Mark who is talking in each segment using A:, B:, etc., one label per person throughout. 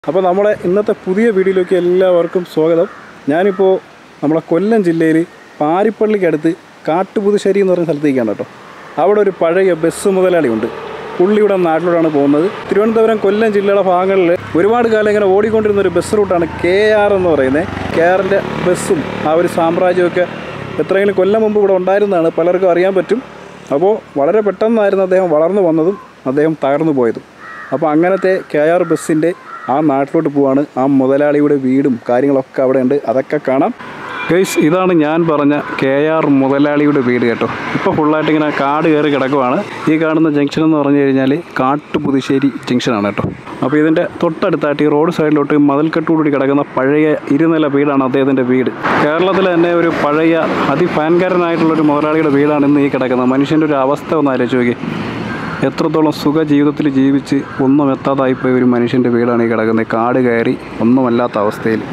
A: അപ്പോൾ നമ്മളെ ഇന്നത്തെ പുതിയ വീഡിയോയിലേക്ക് എല്ലാവർക്കും സ്വാഗതം. ഞാനിപ്പോൾ നമ്മളെ കൊല്ലം ജില്ലയിൽ പാരിപ്പള്ളിക്കടുത്ത് കാട്ടുപുതുശ്ശേരി എന്ന് പറയുന്ന സ്ഥലത്തേക്കാണ് കേട്ടോ. അവിടെ ഒരു പഴയ ബസ് മുതലാളിയുണ്ട്. പുള്ളിയുടെ നാട്ടിലൂടെയാണ് പോകുന്നത്. തിരുവനന്തപുരം കൊല്ലം ജില്ലയുടെ ഭാഗങ്ങളിൽ ഒരുപാട് കാലം ഇങ്ങനെ ഓടിക്കൊണ്ടിരുന്ന ഒരു ബസ് റൂട്ടാണ് KR എന്ന് പറയുന്നത്. KRൻ്റെ ബസ്സും ആ ഒരു സാമ്രാജ്യമൊക്കെ എത്രയെങ്കിലും കൊല്ലം മുമ്പ് ഇവിടെ ഉണ്ടായിരുന്നതാണ് പലർക്കും അറിയാൻ പറ്റും. അപ്പോൾ വളരെ പെട്ടെന്നായിരുന്നു അദ്ദേഹം വളർന്നു വന്നതും അദ്ദേഹം തകർന്നു പോയതും. അപ്പോൾ അങ്ങനത്തെ KR ബസ്സിൻ്റെ ആ നാട്ടിലോട്ട് പോവാണ്. ആ മുതലാളിയുടെ വീടും കാര്യങ്ങളൊക്കെ അവിടെ ഉണ്ട്, അതൊക്കെ കാണാം. ഗൈസ്, ഇതാണ് ഞാൻ പറഞ്ഞ KR മുതലാളിയുടെ വീട് കേട്ടോ. ഇപ്പോൾ ഫുള്ളായിട്ട് ഇങ്ങനെ കാട് കയറി കിടക്കുവാണ്. ഈ കാണുന്ന ജംഗ്ഷൻ എന്ന് പറഞ്ഞു കഴിഞ്ഞാൽ കാട്ടുപുതുശ്ശേരി ജംഗ്ഷനാണ് കേട്ടോ. അപ്പോൾ ഇതിൻ്റെ തൊട്ടടുത്തായിട്ട് ഈ റോഡ് സൈഡിലോട്ട് മതിൽക്കെട്ടോടുകൂടി കിടക്കുന്ന പഴയ ഇരുനില വീടാണ് അദ്ദേഹത്തിൻ്റെ വീട്. കേരളത്തിൽ തന്നെ ഒരു പഴയ അതിഫാൻകാരനായിട്ടുള്ളൊരു മുതലാളിയുടെ വീടാണ് ഇന്ന് ഈ കിടക്കുന്നത്. മനുഷ്യൻ്റെ ഒരു അവസ്ഥ ഒന്ന് ആലോചിച്ച് നോക്കി. എത്രത്തോളം സുഖ ജീവിതത്തിൽ ജീവിച്ച് ഒന്നും എത്താതായിപ്പോയ ഒരു മനുഷ്യൻ്റെ വീടാണ് ഈ കിടക്കുന്നത്. കാട് കയറി ഒന്നുമല്ലാത്ത അവസ്ഥയിൽ.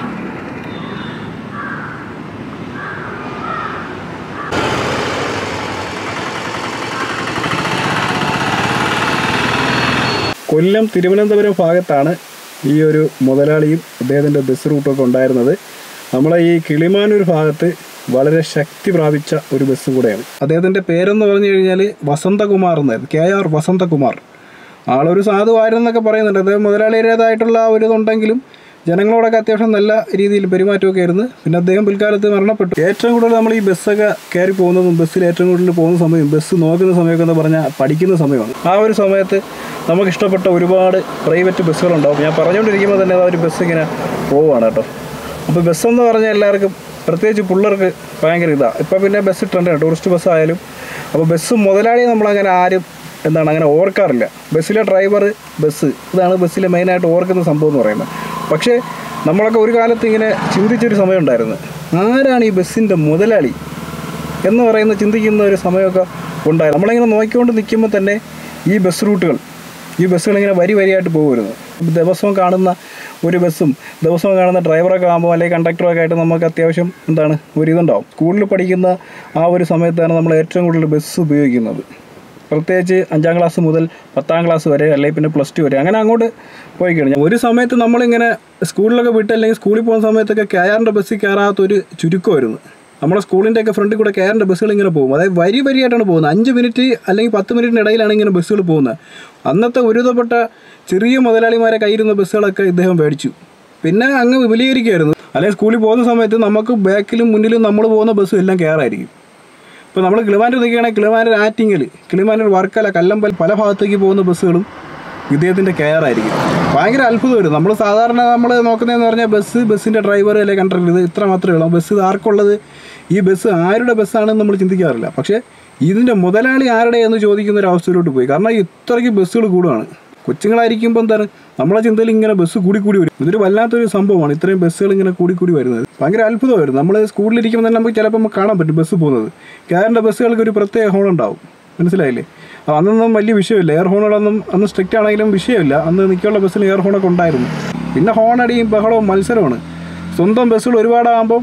A: കൊല്ലം തിരുവനന്തപുരം ഭാഗത്താണ് ഈ ഒരു മുതലാളിയും അദ്ദേഹത്തിൻ്റെ ബസ് റൂട്ടൊക്കെ ഉണ്ടായിരുന്നത്. നമ്മളെ ഈ കിളിമാനൂർ ഭാഗത്ത് വളരെ ശക്തി പ്രാപിച്ച ഒരു ബസ്സും കൂടെയാണ്. അദ്ദേഹത്തിൻ്റെ പേരെന്ന് പറഞ്ഞു കഴിഞ്ഞാൽ വസന്തകുമാർ എന്നായിരുന്നു. KR വസന്തകുമാർ. ആളൊരു സാധുവായിരുന്നൊക്കെ പറയുന്നുണ്ട്. അദ്ദേഹം മുതലാളിയുടേതായിട്ടുള്ള ഒരു ഇതുണ്ടെങ്കിലും ജനങ്ങളോടൊക്കെ അത്യാവശ്യം നല്ല രീതിയിൽ പെരുമാറ്റമൊക്കെ ആയിരുന്നു. പിന്നെ അദ്ദേഹം പിൽക്കാലത്ത് മരണപ്പെട്ടു. ഏറ്റവും കൂടുതൽ നമ്മൾ ഈ ബസ്സൊക്കെ കയറി പോകുന്നതും ബസ്സിൽ ഏറ്റവും കൂടുതൽ പോകുന്ന സമയം ബസ് നോക്കുന്ന സമയമൊക്കെ എന്ന് പറഞ്ഞാൽ പഠിക്കുന്ന സമയമാണ്. ആ ഒരു സമയത്ത് നമുക്കിഷ്ടപ്പെട്ട ഒരുപാട് പ്രൈവറ്റ് ബസ്സുകളുണ്ടാവും. ഞാൻ പറഞ്ഞുകൊണ്ടിരിക്കുമ്പോൾ തന്നെ ആ ഒരു ബസ് ഇങ്ങനെ പോവുകയാണ് കേട്ടോ. അപ്പോൾ ബസ്സെന്ന് പറഞ്ഞാൽ എല്ലാവർക്കും പ്രത്യേകിച്ച് പിള്ളേർക്ക് ഭയങ്കര ഇതാണ്. ഇപ്പോൾ പിന്നെ ബസ് ട്രെൻഡാണ്, ടൂറിസ്റ്റ് ബസ്സായാലും. അപ്പോൾ ബസ് മുതലാളിയെ നമ്മളങ്ങനെ ആരും അങ്ങനെ ഓർക്കാറില്ല. ബസ്സിലെ ഡ്രൈവർ, ബസ്, ഇതാണ് ബസ്സിലെ മെയിനായിട്ട് ഓർക്കുന്ന സംഭവം എന്ന് പറയുന്നത്. പക്ഷേ നമ്മളൊക്കെ ഒരു കാലത്ത് ഇങ്ങനെ ചിന്തിച്ചൊരു സമയം ഉണ്ടായിരുന്നു, ആരാണ് ഈ ബസ്സിൻ്റെ മുതലാളി എന്ന് പറയുന്ന ചിന്തിക്കുന്ന ഒരു സമയമൊക്കെ ഉണ്ടായിരുന്നു. നമ്മളിങ്ങനെ നോക്കിക്കൊണ്ട് നിൽക്കുമ്പോൾ തന്നെ ഈ ബസ് റൂട്ടുകൾ, ഈ ബസ്സുകളിങ്ങനെ വരിയായിട്ട് പോകുമായിരുന്നു. ദിവസവും കാണുന്ന ഒരു ബസ്സും ദിവസവും കാണുന്ന ഡ്രൈവറൊക്കെ ആകുമ്പോൾ അല്ലെങ്കിൽ കണ്ടക്ടറൊക്കെ ആയിട്ട് നമുക്ക് അത്യാവശ്യം ഒരിതുണ്ടാവും. സ്കൂളിൽ പഠിക്കുന്ന ആ ഒരു സമയത്താണ് നമ്മൾ ഏറ്റവും കൂടുതൽ ബസ് ഉപയോഗിക്കുന്നത്. പ്രത്യേകിച്ച് 5ാം ക്ലാസ് മുതൽ 10ാം ക്ലാസ് വരെ, അല്ലെങ്കിൽ പിന്നെ +2 വരെ, അങ്ങനെ അങ്ങോട്ട് പോയി കഴിഞ്ഞാൽ ഒരു സമയത്ത് നമ്മളിങ്ങനെ സ്കൂളിലൊക്കെ വിട്ട് അല്ലെങ്കിൽ സ്കൂളിൽ പോകുന്ന സമയത്തൊക്കെ KRൻ്റെ ബസ്സിൽ കയറാത്തൊരു ചുരുക്കമായിരുന്നു. നമ്മുടെ സ്കൂളിൻ്റെയൊക്കെ ഫ്രണ്ടിൽ കൂടെ KRൻ്റെ ബസ്സുകൾ ഇങ്ങനെ പോകും. അതായത് വരിയായിട്ടാണ് പോകുന്നത്. 5 മിനിറ്റ് അല്ലെങ്കിൽ 10 മിനിറ്റിനിടയിലാണ് ഇങ്ങനെ ബസ്സുകൾ പോകുന്നത്. അന്നത്തെ ഒരുതപ്പെട്ട ചെറിയ മുതലാളിമാരെ കയ്യിരുന്ന ബസ്സുകളൊക്കെ ഇദ്ദേഹം മേടിച്ചു. പിന്നെ അങ്ങ് വിപുലീകരിക്കുമായിരുന്നു. അല്ലെങ്കിൽ സ്കൂളിൽ പോകുന്ന സമയത്ത് നമുക്ക് ബാക്കിലും മുന്നിലും നമ്മൾ പോകുന്ന ബസ്സും എല്ലാം KR ആയിരിക്കും. ഇപ്പോൾ നമ്മൾ കിളിമാനൂർ നിൽക്കുകയാണെങ്കിൽ കിളിമാനൂർ ആറ്റിങ്ങൽ, കിളിമാനൂർ വർക്കല, കല്ലമ്പൽ പല ഭാഗത്തേക്ക് പോകുന്ന ബസ്സുകളും ഇദ്ദേഹത്തിൻ്റെ KR ആയിരിക്കും. ഭയങ്കര അത്ഭുതമായിരുന്നു. നമ്മൾ സാധാരണ നോക്കുന്നതെന്ന് പറഞ്ഞാൽ ബസ്സിൻ്റെ ഡ്രൈവർ അല്ലെങ്കിൽ കണ്ടക്ടർ, ഇത് ഇത്ര മാത്രമേ ഉള്ളൂ. ബസ് ആർക്കുള്ളത്, ഈ ബസ് ആരുടെ ബസ്സാണെന്ന് നമ്മൾ ചിന്തിക്കാറില്ല. പക്ഷേ ഇതിൻ്റെ മുതലാളി ആരുടെ എന്ന് ചോദിക്കുന്ന ഒരു അവസ്ഥയിലോട്ട് പോയി. കാരണം ഇത്രയ്ക്ക് ബസ്സുകൾ കൂടുകയാണ്. കൊച്ചുങ്ങളായിരിക്കുമ്പോൾ നമ്മളെ ചിന്തയിൽ ഇങ്ങനെ ബസ് കൂടി വരും. ഇതൊരു വല്ലാത്തൊരു സംഭവമാണ്, ഇത്രയും ബസ്സുകൾ ഇങ്ങനെ കൂടി വരുന്നത്. ഭയങ്കര അത്ഭുതമായിരുന്നു. നമ്മൾ സ്കൂളിലിരിക്കുമ്പോൾ തന്നെ നമുക്ക് ചിലപ്പോൾ കാണാൻ പറ്റും ബസ് പോകുന്നത്. KRൻ്റെ ബസ്സുകൾക്ക് ഒരു പ്രത്യേക ഹോൺ ഉണ്ടാവും, മനസ്സിലായില്ലേ? അന്നൊന്നും വലിയ വിഷയമില്ല. എയർ ഹോണുകളൊന്നും അന്ന് സ്ട്രിക്റ്റ് ആണെങ്കിലും വിഷയമില്ല. അന്ന് നിൽക്കുള്ള ബസ്സിൽ എയർ ഹോണൊക്കെ ഉണ്ടായിരുന്നു. പിന്നെ ഹോണടിയും ബഹളവും മത്സരമാണ്. സ്വന്തം ബസ്സുകൾ ഒരുപാടാകുമ്പം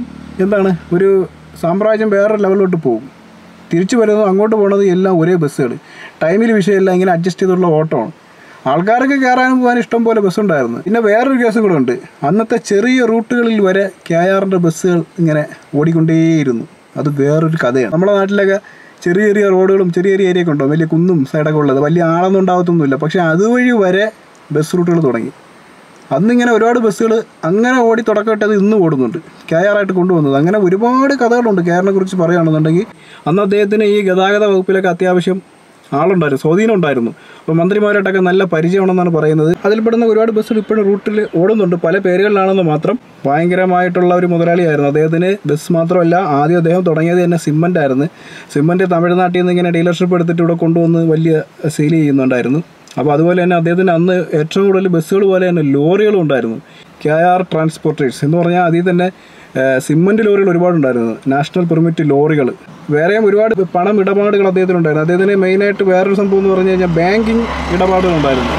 A: ഒരു സാമ്രാജ്യം വേറൊരു ലെവലിലോട്ട് പോകും. തിരിച്ചു വരുന്നത് അങ്ങോട്ട് പോകുന്നത് എല്ലാം ഒരേ ബസ്സുകൾ. ടൈമിൽ വിഷയമില്ല, ഇങ്ങനെ അഡ്ജസ്റ്റ് ചെയ്തുള്ള ഓട്ടമാണ്. ആൾക്കാർക്ക് കയറാനും പോകാൻ ഇഷ്ടം പോലെ ബസ്സുണ്ടായിരുന്നു. പിന്നെ വേറൊരു കേസും കൂടെ ഉണ്ട്. അന്നത്തെ ചെറിയ റൂട്ടുകളിൽ വരെ KRൻ്റെ ബസ്സുകൾ ഇങ്ങനെ ഓടിക്കൊണ്ടേയിരുന്നു. അത് വേറൊരു കഥയാണ്. നമ്മുടെ നാട്ടിലൊക്കെ ചെറിയ റോഡുകളും ചെറിയ ഏരിയയൊക്കെ ഉണ്ടാവും, വലിയ കുന്നും സൈഡൊക്കെ ഉള്ളത്, വലിയ ആളൊന്നും ഉണ്ടാകത്തൊന്നുമില്ല. പക്ഷേ അതുവഴി വരെ ബസ് റൂട്ടുകൾ തുടങ്ങി. അന്നിങ്ങനെ ഒരുപാട് ബസ്സുകൾ അങ്ങനെ ഓടി തുടക്കമിട്ടത് ഇന്നും ഓടുന്നുണ്ട്, KR ആയിട്ട് കൊണ്ടുവന്നത്. അങ്ങനെ ഒരുപാട് കഥകളുണ്ട് KRനെ കുറിച്ച് പറയുകയാണെന്നുണ്ടെങ്കിൽ. അന്ന് അദ്ദേഹത്തിന് ഈ ഗതാഗത വകുപ്പിലൊക്കെ അത്യാവശ്യം ആളുണ്ടായിരുന്നു, സ്വാധീനം ഉണ്ടായിരുന്നു. അപ്പോൾ മന്ത്രിമാരായിട്ടൊക്കെ നല്ല പരിചയമാണെന്നാണ് പറയുന്നത്. അതിൽപ്പെടുന്ന ഒരുപാട് ബസ്സുകൾ ഇപ്പോഴും റൂട്ടിൽ ഓടുന്നുണ്ട്, പല പേരുകളിലാണെന്ന് മാത്രം. ഭയങ്കരമായിട്ടുള്ള ഒരു മുതലാളിയായിരുന്നു അദ്ദേഹത്തിന്. ബസ് മാത്രമല്ല, ആദ്യം അദ്ദേഹം തുടങ്ങിയത് തന്നെ സിമൻ്റ് ആയിരുന്നു. സിമൻ്റ് തമിഴ്നാട്ടിൽ നിന്ന് ഇങ്ങനെ ഡീലർഷിപ്പ് എടുത്തിട്ട് ഇവിടെ കൊണ്ടുവന്ന് വലിയ സെയിൽ ചെയ്യുന്നുണ്ടായിരുന്നു. അപ്പോൾ അതുപോലെ തന്നെ അദ്ദേഹത്തിന് അന്ന് ഏറ്റവും കൂടുതൽ ബസ്സുകൾ പോലെ തന്നെ ലോറികളും ഉണ്ടായിരുന്നു. KR ട്രാൻസ്പോർട്ടേഴ്സ് എന്ന് പറഞ്ഞാൽ അതിൽ തന്നെ സിമൻ്റ് ലോറികൾ ഒരുപാടുണ്ടായിരുന്നു, നാഷണൽ പെർമിറ്റ് ലോറികൾ. വേറെയും ഒരുപാട് പണം ഇടപാടുകൾ അദ്ദേഹത്തിനുണ്ടായിരുന്നു. അദ്ദേഹത്തിന് മെയിനായിട്ട് വേറൊരു സംഭവം എന്ന് പറഞ്ഞു കഴിഞ്ഞാൽ ബാങ്കിങ് ഇടപാടുകളുണ്ടായിരുന്നു.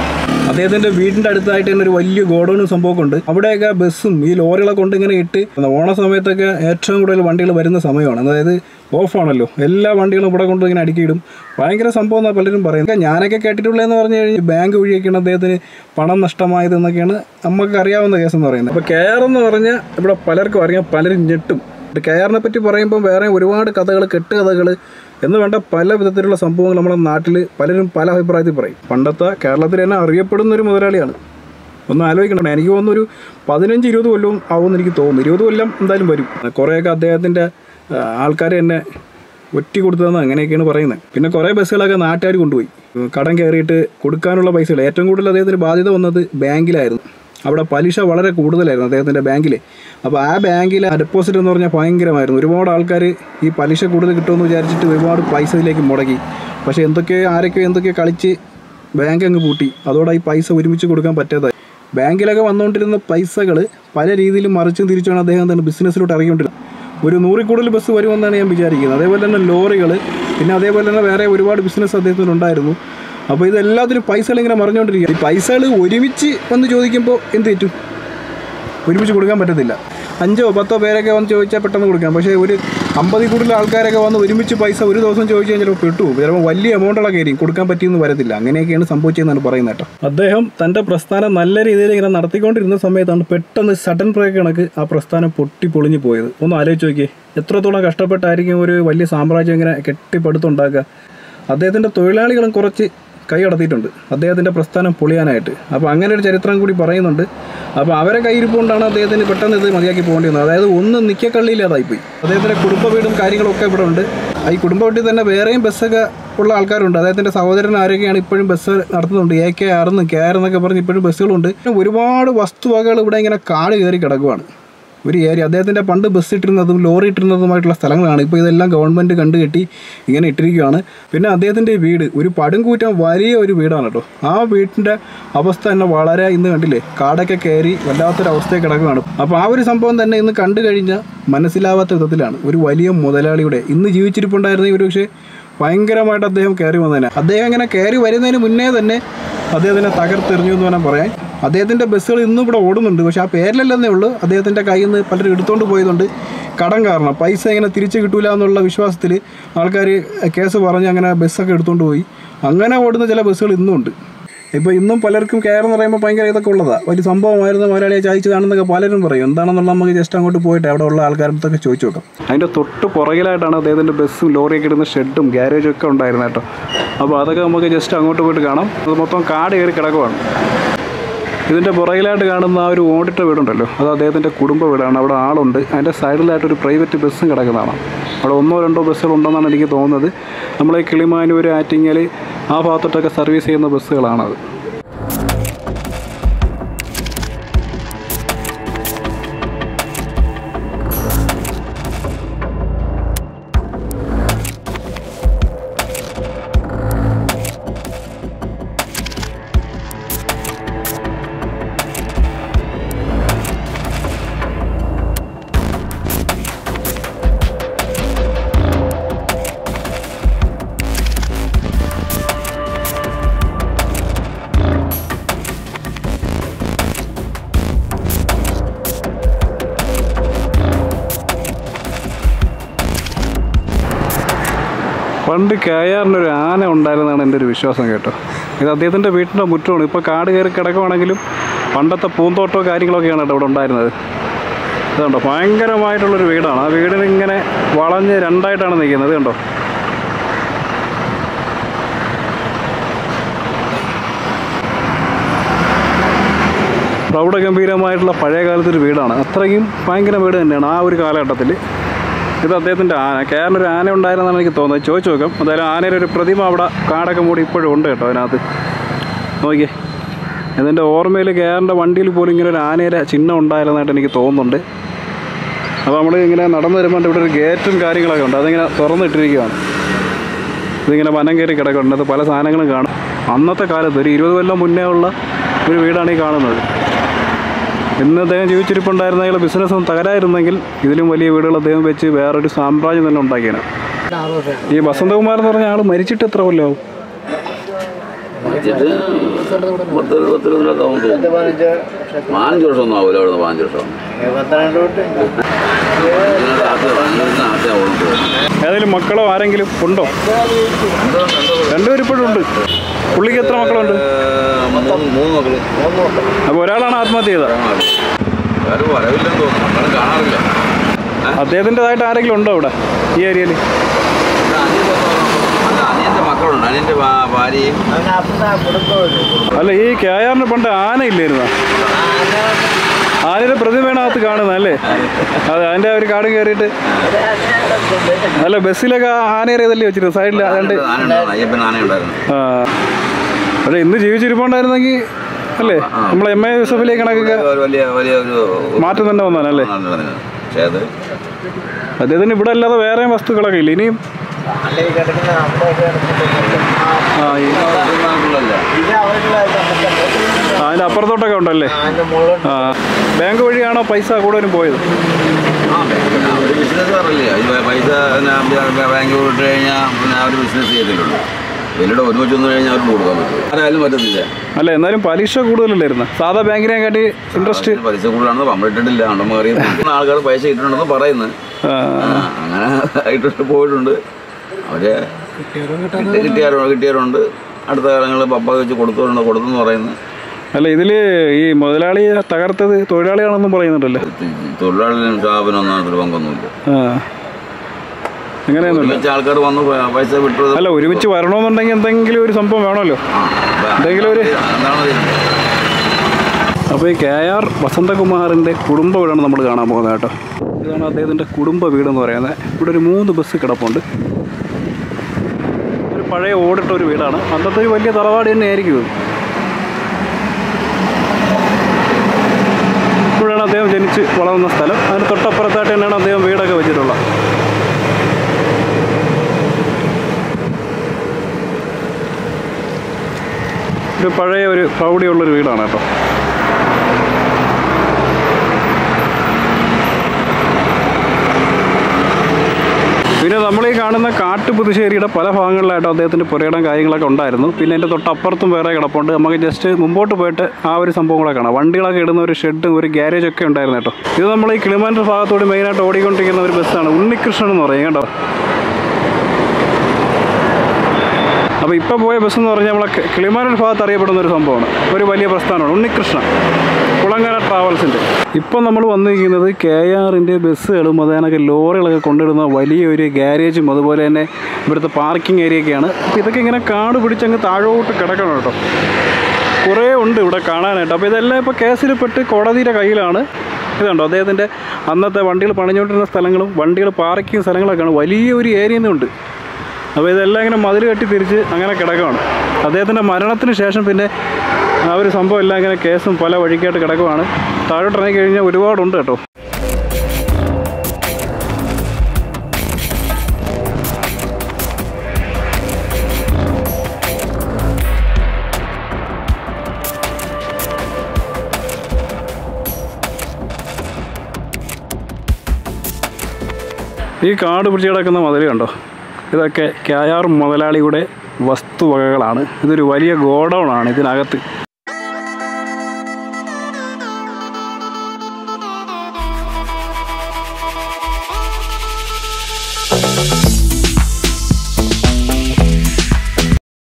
A: അദ്ദേഹത്തിൻ്റെ വീടിൻ്റെ അടുത്തായിട്ട് തന്നെ ഒരു വലിയ ഗോഡൗണും സംഭവമൊക്കെ ഉണ്ട്. അവിടെയൊക്കെ ബസ്സും ഈ ലോറികളൊക്കെ കൊണ്ട് ഇങ്ങനെ ഇട്ട് ഓണ സമയത്തൊക്കെ ഏറ്റവും കൂടുതൽ വണ്ടികൾ വരുന്ന സമയമാണ്. അതായത് ഓഫാണല്ലോ, എല്ലാ വണ്ടികളും ഇവിടെ കൊണ്ട് ഇങ്ങനെ അടുക്കിയിടും. ഭയങ്കര സംഭവം എന്നാണ് പലരും പറയുന്നത്. ഞാനൊക്കെ കേട്ടിട്ടുള്ളതെന്ന് പറഞ്ഞു കഴിഞ്ഞാൽ ബാങ്ക് വഴിയൊക്കെയാണ് അദ്ദേഹത്തിന് പണം നഷ്ടമായതെന്നൊക്കെയാണ് നമുക്ക് അറിയാവുന്ന കേസെന്ന് പറയുന്നത്. അപ്പോൾ കെയർ എന്ന് പറഞ്ഞാൽ ഇവിടെ പലർക്കും അറിയാം, പലരും ഞെട്ടും. കെയറിനെ പറ്റി പറയുമ്പോൾ വേറെ ഒരുപാട് കഥകൾ, കെട്ടുകഥകൾ എന്ന് വേണ്ട പല വിധത്തിലുള്ള സംഭവങ്ങൾ നമ്മുടെ നാട്ടിൽ പലരും പല അഭിപ്രായത്തിൽ പറയും. പണ്ടത്തെ കേരളത്തിൽ തന്നെ അറിയപ്പെടുന്നൊരു മുതലാളിയാണ്. ഒന്ന് ആലോചിക്കണം. എനിക്ക് തോന്നുന്നൊരു 15-20 കൊല്ലവും ആവുമെന്ന് എനിക്ക് തോന്നുന്നു. 20 കൊല്ലം എന്തായാലും വരും. കുറേയൊക്കെ അദ്ദേഹത്തിൻ്റെ ആൾക്കാർ തന്നെ ഒറ്റി കൊടുത്തതെന്ന് അങ്ങനെയൊക്കെയാണ് പറയുന്നത്. പിന്നെ കുറേ ബസ്സുകളൊക്കെ നാട്ടുകാർ കൊണ്ടുപോയി കടം കയറിയിട്ട് കൊടുക്കാനുള്ള പൈസകൾ. ഏറ്റവും കൂടുതൽ അദ്ദേഹത്തിന് ബാധ്യത വന്നത് ബാങ്കിലായിരുന്നു. അവിടെ പലിശ വളരെ കൂടുതലായിരുന്നു അദ്ദേഹത്തിൻ്റെ ബാങ്കിൽ. അപ്പോൾ ആ ബാങ്കിലെ ഡെപ്പോസിറ്റ് എന്ന് പറഞ്ഞാൽ ഭയങ്കരമായിരുന്നു. ഒരുപാട് ആൾക്കാർ ഈ പലിശ കൂടുതൽ കിട്ടുമെന്ന് വിചാരിച്ചിട്ട് ഒരുപാട് പൈസ ഇതിലേക്ക് മുടക്കി. പക്ഷേ ആരൊക്കെയോ കളിച്ച് ബാങ്ക് അങ്ങ് പൂട്ടി. അതോടെ ഈ പൈസ ഒരുമിച്ച് കൊടുക്കാൻ പറ്റാതായി. ബാങ്കിലൊക്കെ വന്നുകൊണ്ടിരുന്ന പൈസകൾ പല രീതിയിലും മറിച്ചും തിരിച്ചാണ് അദ്ദേഹം തന്നെ ബിസിനസ്സിലോട്ട് ഇറങ്ങിക്കൊണ്ടിരുന്നത്. ഒരു 100 കൂടുതൽ ബസ് വരുമെന്നാണ് ഞാൻ വിചാരിക്കുന്നത്. അതേപോലെ തന്നെ ലോറികൾ, പിന്നെ അതേപോലെ തന്നെ വേറെ ഒരുപാട് ബിസിനസ് അദ്ദേഹത്തിനുണ്ടായിരുന്നു. അപ്പോൾ ഇതെല്ലാത്തിനും പൈസകൾ ഇങ്ങനെ മറിഞ്ഞുകൊണ്ടിരിക്കുക. ഈ പൈസകൾ ഒരുമിച്ച് വന്ന് ചോദിക്കുമ്പോൾ എന്ത് പറ്റും? ഒരുമിച്ച് കൊടുക്കാൻ പറ്റത്തില്ല. 5-10 പേരൊക്കെ വന്ന് ചോദിച്ചാൽ പെട്ടെന്ന് കൊടുക്കാം. പക്ഷേ ഒരു 50 കൂടുതൽ ആൾക്കാരൊക്കെ വന്ന് ഒരുമിച്ച് പൈസ ഒരു ദിവസം ചോദിച്ചു കഴിഞ്ഞാൽ ചിലപ്പോൾ പെട്ടു. ചിലപ്പോൾ വലിയ എമൗണ്ടുകളൊക്കെ ആയിരിക്കും, കൊടുക്കാൻ പറ്റിയെന്ന് വരത്തില്ല. അങ്ങനെയൊക്കെയാണ് സംഭവിച്ചതെന്നാണ് പറയുന്നത് കേട്ടോ. അദ്ദേഹം തൻ്റെ പ്രസ്ഥാനം നല്ല രീതിയിൽ ഇങ്ങനെ നടത്തിക്കൊണ്ടിരുന്ന സമയത്താണ് പെട്ടെന്ന് സഡൻ ബ്രേക്ക് കണക്ക് ആ പ്രസ്ഥാനം പൊളിഞ്ഞു പോയത്. ഒന്ന് ആലോചിച്ച് നോക്കിയേ, എത്രത്തോളം കഷ്ടപ്പെട്ടായിരിക്കും ഒരു വലിയ സാമ്രാജ്യം ഇങ്ങനെ കെട്ടിപ്പടുത്തുണ്ടാക്കുക. അദ്ദേഹത്തിൻ്റെ തൊഴിലാളികളും കുറച്ച് കൈ കടത്തിയിട്ടുണ്ട് അദ്ദേഹത്തിൻ്റെ പ്രസ്ഥാനം പൊളിയാനായിട്ട്. അപ്പോൾ അങ്ങനെ ഒരു ചരിത്രം കൂടി പറയുന്നുണ്ട്. അപ്പോൾ അവരെ കയ്യിരിപ്പുകൊണ്ടാണ് അദ്ദേഹത്തിന് പെട്ടെന്ന് ഇത് മതിയാക്കി പോകേണ്ടി വന്നത്. അതായത് ഒന്നും നിൽക്കക്കള്ളിയില്ലാതായിപ്പോയി. അദ്ദേഹത്തിൻ്റെ കുടുംബ വീടും കാര്യങ്ങളൊക്കെ ഇവിടെ ഉണ്ട്. ഈ കുടുംബ വീട്ടിൽ തന്നെ വേറെയും ബസ്സൊക്കെ ഉള്ള ആൾക്കാരുണ്ട്. അദ്ദേഹത്തിൻ്റെ സഹോദരൻ ആരൊക്കെയാണ് ഇപ്പോഴും ബസ് നടത്തുന്നുണ്ട്. AK6 KR എന്നൊക്കെ പറഞ്ഞ് ഇപ്പോഴും ബസ്സുകളുണ്ട്. ഒരുപാട് വസ്തുവകകൾ ഇവിടെ ഇങ്ങനെ കാട് കയറി കിടക്കുവാണ്. ഒരു ഏരിയ അദ്ദേഹത്തിൻ്റെ പണ്ട് ബസ് ഇട്ടിരുന്നതും ലോറി ഇട്ടിരുന്നതുമായിട്ടുള്ള സ്ഥലങ്ങളാണ്. ഇപ്പോൾ ഇതെല്ലാം ഗവൺമെൻറ് കണ്ടുകെട്ടി ഇങ്ങനെ ഇട്ടിരിക്കുകയാണ്. പിന്നെ അദ്ദേഹത്തിൻ്റെ വീട് ഒരു പടുംകൂറ്റം വലിയ ഒരു വീടാണ് കേട്ടോ. ആ വീട്ടിൻ്റെ അവസ്ഥ തന്നെ വളരെ, ഇന്ന് കണ്ടില്ലേ, കാടൊക്കെ കയറി വല്ലാത്തൊരവസ്ഥയിൽ കിടക്കുകയാണ്. അപ്പോൾ ആ ഒരു സംഭവം തന്നെ ഇന്ന് കണ്ടു കഴിഞ്ഞാൽ മനസ്സിലാവാത്ത വിധത്തിലാണ്. ഒരു വലിയ മുതലാളിയുടെ ഇന്ന് ജീവിച്ചിരിപ്പുണ്ടായിരുന്നെങ്കിൽ ഒരു പക്ഷേ ഭയങ്കരമായിട്ട് അദ്ദേഹം കയറി വന്നതിനെ. അദ്ദേഹം ഇങ്ങനെ കയറി വരുന്നതിന് മുന്നേ തന്നെ അദ്ദേഹത്തിനെ തകർത്തെറിഞ്ഞു എന്ന് വേണം പറയാൻ. അദ്ദേഹത്തിൻ്റെ ബസ്സുകൾ ഇന്നും ഇവിടെ ഓടുന്നുണ്ട്. പക്ഷേ ആ പേരിലല്ലെന്നേ ഉള്ളൂ. അദ്ദേഹത്തിൻ്റെ കയ്യിൽ നിന്ന് പലരും എടുത്തുകൊണ്ട് പോയതുകൊണ്ട് കടം കാരണം പൈസ ഇങ്ങനെ തിരിച്ച് കിട്ടൂല എന്നുള്ള വിശ്വാസത്തിൽ ആൾക്കാർ കേസ് പറഞ്ഞ് അങ്ങനെ ബസ്സൊക്കെ എടുത്തുകൊണ്ട് പോയി. അങ്ങനെ ഓടുന്ന ചില ബസ്സുകൾ ഇന്നും ഉണ്ട്. ഇപ്പോൾ ഇന്നും പലർക്കും കെയർ എന്ന് പറയുമ്പോൾ ഭയങ്കര ഇതൊക്കെ ഉള്ളതാണ്. വലിയ സംഭവമായിരുന്നു, മുതലാളിയെ ചായച്ചതാണെന്നൊക്കെ പലരും പറയും. എന്താണെന്നുള്ള നമുക്ക് ജസ്റ്റ് അങ്ങോട്ട് പോയിട്ട് അവിടെ ഉള്ള ആൾക്കാരടുത്തൊക്കെ ചോദിച്ചു നോക്കാം. അതിൻ്റെ തൊട്ട് പുറകിലായിട്ടാണ് അദ്ദേഹത്തിൻ്റെ ബസ്സും ലോറിയൊക്കെ ഇടുന്ന ഷെഡും ഗ്യാരേജും ഒക്കെ ഉണ്ടായിരുന്നു കേട്ടോ. അപ്പോൾ അതൊക്കെ നമുക്ക് ജസ്റ്റ് അങ്ങോട്ട് പോയിട്ട് കാണാം. അത് മൊത്തം കാട് കയറി കിടക്കുവാണ്. ഇതിൻ്റെ പുറകിലായിട്ട് കാണുന്ന ആ ഒരു ഓടിട്ട വീടുണ്ടല്ലോ, അത് അദ്ദേഹത്തിൻ്റെ കുടുംബ വീടാണ്. അവിടെ ആളുണ്ട്. അതിൻ്റെ സൈഡിലായിട്ടൊരു പ്രൈവറ്റ് ബസ്സും കിടക്കുന്നതാണ്. അവിടെ 1-2 ബസ്സുകളുണ്ടെന്നാണ് എനിക്ക് തോന്നുന്നത്. നമ്മളെ കിളിമാനൂർ, ആറ്റിങ്ങൽ ആ ഭാഗത്തോട്ടൊക്കെ സർവീസ് ചെയ്യുന്ന ബസ്സുകളാണത്. പണ്ട് KRനൊരു ആന ഉണ്ടായിരുന്നതാണ് എൻ്റെ ഒരു വിശ്വാസം കേട്ടോ. ഇത് അദ്ദേഹത്തിൻ്റെ വീട്ടിൻ്റെ മുറ്റമാണ്. ഇപ്പോൾ കാട് കയറി കിടക്കുവാണെങ്കിലും പണ്ടത്തെ പൂന്തോട്ടമോ കാര്യങ്ങളൊക്കെയാണ് കേട്ടോ ഇവിടെ ഉണ്ടായിരുന്നത്. ഇതുണ്ടോ, ഭയങ്കരമായിട്ടുള്ളൊരു വീടാണ്. ആ വീടിന് ഇങ്ങനെ വളഞ്ഞ് രണ്ടായിട്ടാണ് നിൽക്കുന്നത്. കണ്ടോ, പ്രൗഢഗംഭീരമായിട്ടുള്ള പഴയ കാലത്തൊരു വീടാണ്. അത്രയും ഭയങ്കര വീട് തന്നെയാണ് ആ ഒരു കാലഘട്ടത്തിൽ. ഇത് അദ്ദേഹത്തിൻ്റെ ആന. KRനൊരു ആന ഉണ്ടായിരുന്നാണ് എനിക്ക് തോന്നുന്നത്. ചോദിച്ചു നോക്കാം. എന്തായാലും ആനയുടെ ഒരു പ്രതിമ അവിടെ കാടൊക്കെ മൂടി ഇപ്പോഴും ഉണ്ട് കേട്ടോ അതിനകത്ത്. നോക്കിയേ, ഇതിൻ്റെ ഓർമ്മയിൽ KRൻ്റെ വണ്ടിയിൽ പോലും ഇങ്ങനെ ഒരു ആനയുടെ ചിഹ്നം ഉണ്ടായിരുന്നതായിട്ട് എനിക്ക് തോന്നുന്നുണ്ട്. അപ്പോൾ നമ്മൾ ഇങ്ങനെ നടന്നു വരുമ്പോൾ ഇവിടെ ഒരു ഗേറ്റും കാര്യങ്ങളൊക്കെ ഉണ്ട്. അതിങ്ങനെ തുറന്നിട്ടിരിക്കുകയാണ്. ഇതിങ്ങനെ വനം കയറി കിടക്കുന്നുണ്ട്. അത് പല സാധനങ്ങളും കാണും. അന്നത്തെ കാലത്ത് ഒരു 20 കൊല്ലം മുന്നേ ഉള്ള ഒരു വീടാണ് ഈ കാണുന്നത്. ഇന്ന് അദ്ദേഹം ജീവിച്ചിരിപ്പുണ്ടായിരുന്ന അയാൾ ബിസിനസ്സൊന്നും തകരായിരുന്നെങ്കിൽ ഇതിലും വലിയ വീടുകൾ അദ്ദേഹം വെച്ച് വേറൊരു സാമ്രാജ്യം തന്നെ ഉണ്ടാക്കിയാണ്. ഈ വസന്തകുമാർ എന്ന് പറഞ്ഞ ആൾ മരിച്ചിട്ട് എത്ര കൊല്ലമാവും?
B: ബഡ്ജറ്റ് 15 വർഷമൊന്നും ആവില്ല. അവിടെ 15 വർഷം
A: ഏതെങ്കിലും മക്കളോ ആരെങ്കിലും ഉണ്ടോ? രണ്ടുപേരും ഇപ്പോഴും ഉണ്ട്. പുള്ളിക്ക് എത്ര മക്കളുണ്ട്?
B: 3 മക്കള്.
A: അപ്പോൾ ഒരാളാണ് ആത്മഹത്യ ചെയ്തത്.
B: വരവില്ലെന്ന് തോന്നുന്നു, കാണാറില്ല.
A: അദ്ദേഹത്തിൻ്റെതായിട്ട് ആരെങ്കിലും ഉണ്ടോ ഇവിടെ ഈ ഏരിയയിൽ?
B: അനിയൻ്റെ മക്കളുണ്ട്, അനിയൻ്റെ ഭാര്യയും.
A: അല്ല, ഈ KR പണ്ട് ആന ഇല്ലായിരുന്നോ? ആനയുടെ പ്രതിമേണകത്ത് കാണുന്നല്ലേ? അതെ, അതിൻ്റെ ഒരു കാട് കയറിയിട്ട്. അല്ല, ബസ്സിലൊക്കെ ആനയേറിയതല്ലേ വെച്ചിരുന്നു സൈഡിൽ. അതുകൊണ്ട് ആ, അല്ല ഇന്ന് ജീവിച്ചിരിപ്പുണ്ടായിരുന്നെങ്കിൽ അല്ലേ നമ്മളെ MA യൂസഫിലേക്ക് കണക്കൊക്കെ മാറ്റം തന്നെ വന്നാലല്ലേ? അദ്ദേഹത്തിന് ഇവിടെ അല്ലാതെ വേറെ വസ്തുക്കളൊക്കെ ഇല്ല ഇനിയും? അതിൻ്റെ അപ്പുറത്തോട്ടൊക്കെ ഉണ്ടല്ലേ? ആ, ബാങ്ക് വഴിയാണോ പൈസ കൂടുതലും പോയത്?
B: പൈസ ബാങ്ക് വിട്ട് കഴിഞ്ഞാൽ പിന്നെ അവർ ബിസിനസ് ചെയ്തിട്ടുണ്ട്. ഇതിലൂടെ ഒരുമിച്ച് വന്നു കഴിഞ്ഞാൽ അവർക്ക് കൊടുക്കാൻ പറ്റും, ആരായാലും പറ്റത്തില്ല.
A: അല്ല, എന്നാലും പലിശ കൂടുതലല്ലായിരുന്നു സാധാ ബാങ്കിനെ കാട്ടി? ഇൻട്രസ്റ്റ്
B: പലിശ കൂടുതലാണെന്ന് നമ്മളിട്ടിട്ടില്ല, ഉണ്ടെന്ന് അറിയുന്നത്. ആൾക്കാർ പൈസ ഇട്ടിട്ടുണ്ടെന്ന് പറയുന്നത്. അങ്ങനെ ഇട്ടിട്ട് പോയിട്ടുണ്ട്. അവരെ കിട്ടിയവരുണ്ട്. അടുത്ത കാലങ്ങളിൽ പപ്പ വെച്ച് കൊടുത്തെന്ന് പറയുന്നത്.
A: അല്ല, ഇതിൽ ഈ മുതലാളിയെ തകർത്തത് തൊഴിലാളിയാണെന്നും പറയുന്നുണ്ടല്ലോ.
B: തൊഴിലാളികളും സ്ഥാപനമൊന്നും അതിൽ പങ്കൊന്നുമില്ല.
A: അങ്ങനെയൊന്നുമില്ല.
B: ആൾക്കാർ വന്ന് പൈസ വിട്ടു.
A: അല്ല, ഒരുമിച്ച് വരണമെന്നുണ്ടെങ്കിൽ എന്തെങ്കിലും ഒരു സംഭവം വേണമല്ലോ, എന്തെങ്കിലും ഒരു. അപ്പോൾ ഈ KR വസന്തകുമാറിൻ്റെ കുടുംബ വീടാണ് നമ്മൾ കാണാൻ പോകുന്നത് കേട്ടോ. ഇതാണ് അദ്ദേഹത്തിൻ്റെ കുടുംബ വീടെന്ന് പറയുന്നത്. ഇവിടെ ഒരു 3 ബസ് കിടപ്പുണ്ട്. ഒരു പഴയ ഓടിട്ട ഒരു വീടാണ്. അന്നത്തെ ഒരു വലിയ തറവാട് തന്നെ ആയിരിക്കും ഇത്. ഇവിടെയാണ് അദ്ദേഹം ജനിച്ച് വളർന്ന സ്ഥലം. അതിന് തൊട്ടപ്പുറത്തായിട്ട് തന്നെയാണ് അദ്ദേഹം വീടൊക്കെ വെച്ചിട്ടുള്ളത്. ഒരു പഴയ ഒരു പ്രൗഢിയുള്ളൊരു വീടാണ് കേട്ടോ. പിന്നെ നമ്മൾ ഈ കാണുന്ന കാട്ടുപുതുശ്ശേരിയുടെ പല ഭാഗങ്ങളിലായിട്ടും അദ്ദേഹത്തിൻ്റെ പുരയിടം കാര്യങ്ങളൊക്കെ ഉണ്ടായിരുന്നു. പിന്നെ എൻ്റെ തൊട്ടപ്പുറത്തും വേറെ കിടപ്പുണ്ട്. നമുക്ക് ജസ്റ്റ് മുമ്പോട്ട് പോയിട്ട് ആ ഒരു സംഭവം കൂടെ കാണാം. വണ്ടികളൊക്കെ ഇടുന്ന ഒരു ഷെഡും ഒരു ഗ്യാരേജൊക്കെ ഉണ്ടായിരുന്നു കേട്ടോ. ഇത് നമ്മൾ ഈ കിളിമാനൂർ ഭാഗത്തോട് മെയിനായിട്ട് ഓടിക്കൊണ്ടിരിക്കുന്ന ഒരു ബസ്സാണ്, ഉണ്ണികൃഷ്ണൻ എന്ന് പറയും കേട്ടോ. അപ്പോൾ ഇപ്പോൾ പോയ ബസ് എന്ന് പറഞ്ഞാൽ നമ്മളെ കിളിമാനൂർ ഭാഗത്ത് അറിയപ്പെടുന്ന ഒരു സംഭവമാണ്, ഒരു വലിയ പ്രസ്ഥാനമാണ് ഉണ്ണികൃഷ്ണ കുളങ്ങര ട്രാവൽസിൻ്റെ. ഇപ്പം നമ്മൾ വന്നിരിക്കുന്നത് KRൻ്റെ ബസ്സുകളും അതേനൊക്കെ ലോറികളൊക്കെ കൊണ്ടിടുന്ന വലിയൊരു ഗ്യാരേജും അതുപോലെ തന്നെ ഇവിടുത്തെ പാർക്കിംഗ് ഏരിയയൊക്കെയാണ്. അപ്പോൾ ഇതൊക്കെ ഇങ്ങനെ കാട് പിടിച്ചങ്ങ് താഴോട്ട് കിടക്കണം കേട്ടോ. കുറേ ഉണ്ട് ഇവിടെ കാണാനായിട്ട്. അപ്പോൾ ഇതെല്ലാം ഇപ്പോൾ കേസിൽ പെട്ട് കോടതിയുടെ കയ്യിലാണ്. ഇതുണ്ടോ അദ്ദേഹത്തിൻ്റെ അന്നത്തെ വണ്ടികൾ പണിഞ്ഞുകൊണ്ടിരുന്ന സ്ഥലങ്ങളും വണ്ടികൾ പാർക്കിംഗ് സ്ഥലങ്ങളൊക്കെയാണ്. വലിയൊരു ഏരിയ ഉണ്ട്. അപ്പോൾ ഇതെല്ലാം ഇങ്ങനെ മതിൽ കെട്ടി തിരിച്ച് അങ്ങനെ കിടക്കുകയാണ്. അദ്ദേഹത്തിൻ്റെ മരണത്തിന് ശേഷം പിന്നെ ആ ഒരു സംഭവം എല്ലാം ഇങ്ങനെ കേസും പല വഴിക്കായിട്ട് കിടക്കുവാണ്. താഴോട്ട് ഇറങ്ങി കഴിഞ്ഞാൽ ഒരുപാടുണ്ട് കേട്ടോ. ഈ കാട് പിടിച്ച് കിടക്കുന്ന മതിൽ കണ്ടോ? ഇതൊക്കെ KR മുതലാളിയുടെ വസ്തുവകകളാണ്. ഇതൊരു വലിയ ഗോഡൗണാണ്. ഇതിനകത്ത്